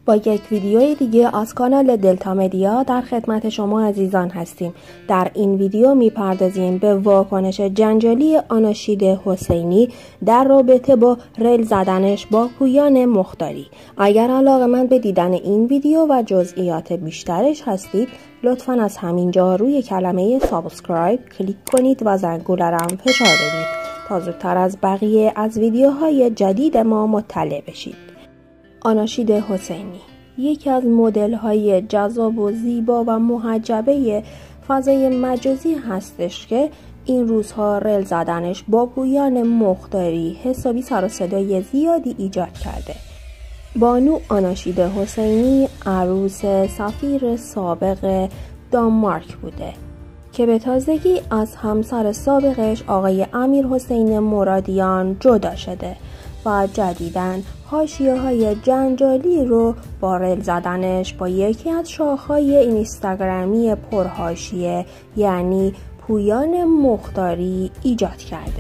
با یک ویدیوی دیگه از کانال دلتا مدیا در خدمت شما عزیزان هستیم. در این ویدیو میپردازیم به واکنش جنجالی آناشید حسینی در رابطه با ریل زدنش با پویان مختاری. اگر علاقه‌مند به دیدن این ویدیو و جزئیات بیشترش هستید، لطفاً از همینجا روی کلمه سابسکرایب کلیک کنید و زنگوله را هم فشار بدید تا زودتر از بقیه از ویدیوهای جدید ما مطلع بشید. آناشید حسینی یکی از مدل‌های جذاب و زیبا و محجبه فضای مجازی هستش که این روزها ریل زدنش با پویان مختاری حسابی سر و صدای زیادی ایجاد کرده. بانو آناشید حسینی عروس سفیر سابق دانمارک بوده که به تازگی از همسر سابقش آقای امیرحسین مرادیان جدا شده و جدیداً حاشیه‌های جنجالی رو با ریل زدنش با یکی از شاخه‌های اینستاگرامی پرحاشیه یعنی پویان مختاری ایجاد کرده.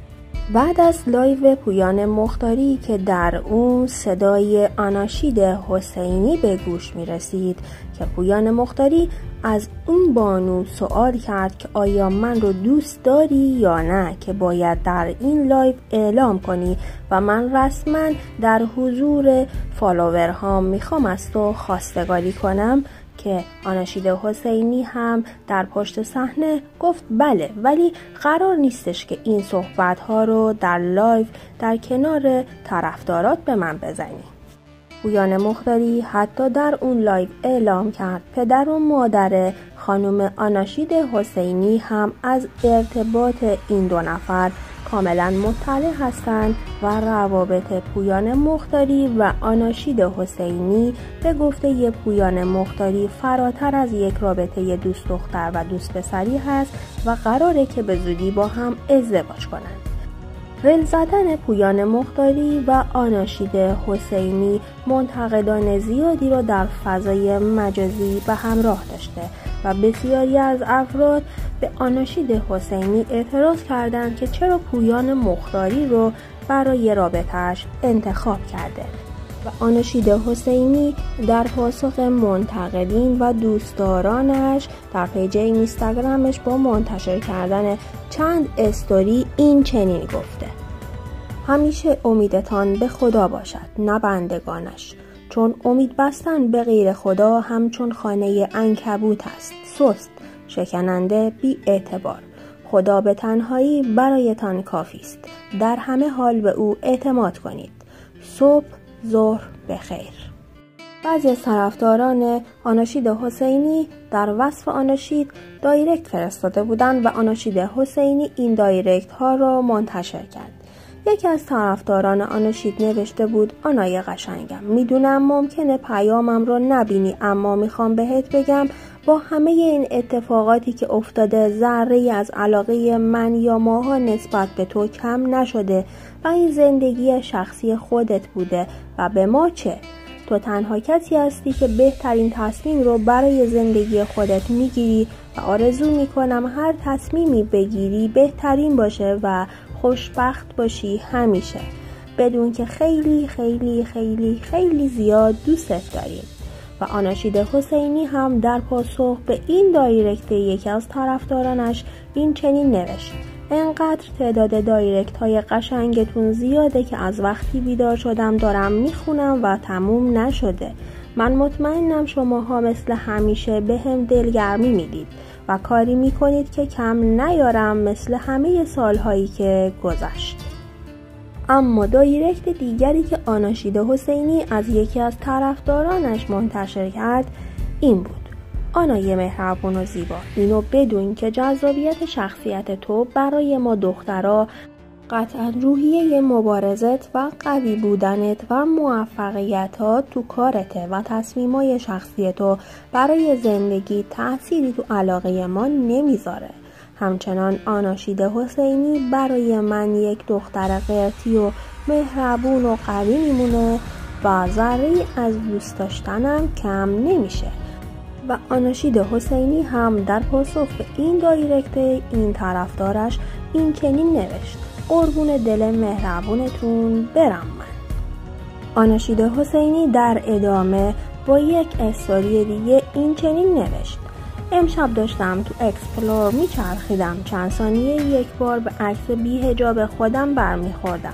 بعد از لایو پویان مختاری که در اون صدای آناشید حسینی به گوش می رسید که پویان مختاری از اون بانو سوال کرد که آیا من رو دوست داری یا نه که باید در این لایو اعلام کنی و من رسما در حضور فالوورهام میخوام از تو خواستگاری کنم، که آناشید حسینی هم در پشت صحنه گفت بله، ولی قرار نیستش که این صحبت ها رو در لایو در کنار طرفدارات به من بزنی. پویان مختاری حتی در اون لایو اعلام کرد پدر و مادر خانم آناشید حسینی هم از ارتباط این دو نفر کاملا مطلع هستند و روابط پویان مختاری و آناشید حسینی به گفته پویان مختاری فراتر از یک رابطه دوست دختر و دوست پسری هست و قراره که به زودی با هم ازدواج کنند. ریل زدن پویان مختاری و آناشید حسینی منتقدان زیادی را در فضای مجازی به همراه داشته و بسیاری از افراد به آناشید حسینی اعتراض کردند که چرا پویان مختاری رو برای رابطه‌اش انتخاب کرده و آناشید حسینی در پاسخ منتقدین و دوستدارانش در پیج اینستاگرامش با منتشر کردن چند استوری این چنین گفته: همیشه امیدتان به خدا باشد نه بندگانش، چون امید بستن به غیر خدا همچون خانه عنکبوت است، سست، شکننده، بی اعتبار. خدا به تنهایی برایتان کافی است. در همه حال به او اعتماد کنید. صبح ظهر بخیر. بعضی از طرفداران آناشید حسینی در وصف آناشید دایرکت فرستاده بودند و آناشید حسینی این دایرکت ها را منتشر کرد. یکی از طرفداران آناشید نوشته بود: آنای قشنگم، میدونم ممکنه پیامم رو نبینی، اما میخوام بهت بگم با همه این اتفاقاتی که افتاده ذره‌ای از علاقه من یا ماها نسبت به تو کم نشده و این زندگی شخصی خودت بوده و به ما چه؟ تو تنها کسی هستی که بهترین تصمیم رو برای زندگی خودت میگیری و آرزو میکنم هر تصمیمی بگیری بهترین باشه و خوشبخت باشی همیشه، بدون که خیلی خیلی خیلی خیلی زیاد دوستت داریم. و آناشید حسینی هم در پاسخ به این دایرکت یکی از طرفدارانش این چنین نوشت: انقدر تعداد دایرکت های قشنگتون زیاده که از وقتی بیدار شدم دارم میخونم و تموم نشده. من مطمئنم شماها مثل همیشه به هم دلگرمی میدید و کاری میکنید که کم نیارم مثل همه سالهایی که گذشت. اما دایرکت دیگری که آناشید حسینی از یکی از طرفدارانش منتشر کرد این بود: آنای مهربون و زیبا، اینو بدون که جذابیت شخصیت تو برای ما دخترها، قطعا روحیه مبارزت و قوی بودنت و موفقیتات تو کارته و تصمیمای شخصی تو برای زندگی تأثیری تو علاقه ما نمیذاره. همچنان آناشید حسینی برای من یک دختر قرتی و مهربون و قوی میمونه و ذره‌ای از دوست داشتنم کم نمیشه. و آناشید حسینی هم در پاسخ به این دایرکت این طرفدارش این چنین نوشت: قربون دل مهربونتون برم من. آناشید حسینی در ادامه با یک استوری دیگه این چنین نوشت: امشب داشتم تو اکسپلور میچرخیدم، چند ثانیه یک بار به عکس بی حجاب خودم برمیخوردم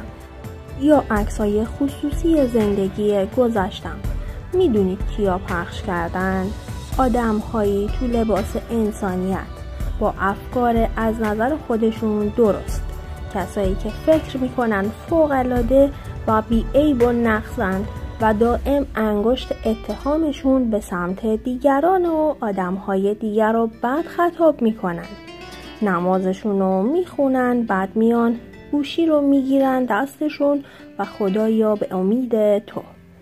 یا عکسای خصوصی زندگی گذشتم. میدونید کیا پخش کردن؟ آدم هایی تو لباس انسانیت با افکار از نظر خودشون درست، کسایی که فکر میکنن فوق‌العاده و بی عیب و نقصن و دائم انگشت اتهامشون به سمت دیگران و آدمهای دیگر رو بد خطاب میکنن. نمازشون رو میخونن، بعد میان گوشی رو میگیرن دستشون و خدایا به امید تو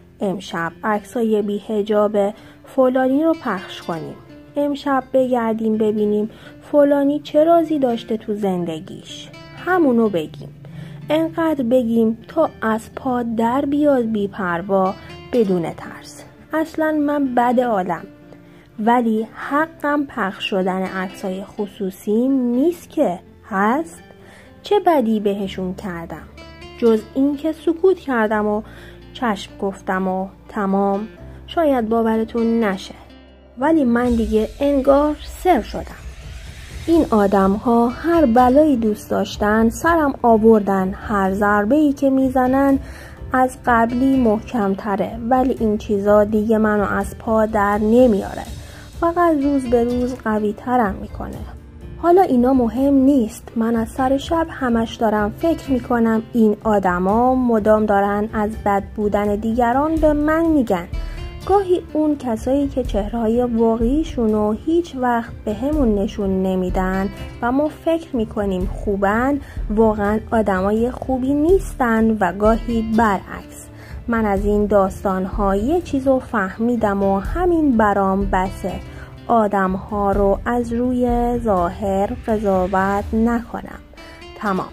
امشب عکسای بی حجاب فلانی رو پخش کنیم. امشب بگردیم ببینیم فلانی چه رازی داشته تو زندگیش، همونو بگیم. انقدر بگیم تا از پا در بیاد بی پروا بدون ترس. اصلا من بد عالم، ولی حقم پخش شدن عکسای خصوصی نیست که هست. چه بدی بهشون کردم جز این که سکوت کردم و چشم گفتم و تمام؟ شاید باورتون نشه، ولی من دیگه انگار سر شدم. این آدم ها هر بلایی دوست داشتن سرم آوردن، هر ضربه‌ای که میزنن از قبلی محکم تره، ولی این چیزا دیگه منو از پا در نمیاره، فقط روز به روز قوی ترم میکنه. حالا اینا مهم نیست، من از سر شب همش دارم فکر میکنم این آدما مدام دارن از بد بودن دیگران به من میگن. گاهی اون کسایی که چهره‌های واقعیشونو هیچ وقت به همون نشون نمیدن و ما فکر میکنیم خوبن، واقعا آدمای خوبی نیستن و گاهی برعکس. من از این داستان‌ها یه چیزو فهمیدم و همین برام بسه. آدم‌ها رو از روی ظاهر قضاوت نکنم. تمام.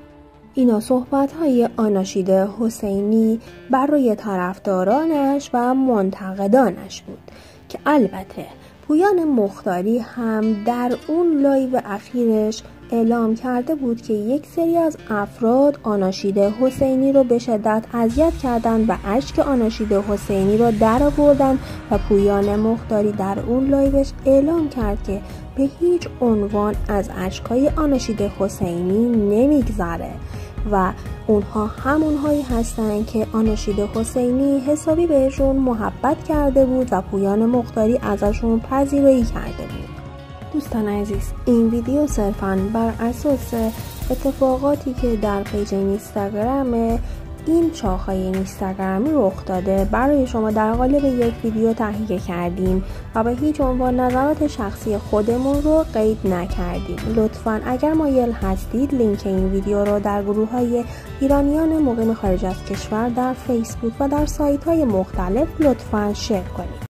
اینا صحبت‌های آناشید حسینی برای طرفدارانش و منتقدانش بود که البته پویان مختاری هم در اون لایو اخیرش اعلام کرده بود که یک سری از افراد آناشید حسینی رو به شدت اذیت کردن و اشک آناشید حسینی رو در آوردن و پویان مختاری در اون لایوش اعلام کرد که به هیچ عنوان از اشکای آناشید حسینی نمیگذره و اونها همونهایی هستن که آناشید حسینی حسابی بهشون محبت کرده بود و پویان مختاری ازشون پذیرایی کرده بود. دوستان عزیز، این ویدیو صرفاً بر اساس اتفاقاتی که در پیج اینستاگرام این شاخه‌های اینستاگرامی رخ داده برای شما در قالب یک ویدیو تهیه کردیم و به هیچ عنوان نظرات شخصی خودمون رو قید نکردیم. لطفاً اگر مایل هستید لینک این ویدیو رو در گروه‌های ایرانیان مقیم خارج از کشور در فیسبوک و در سایت‌های مختلف لطفاً شیر کنید.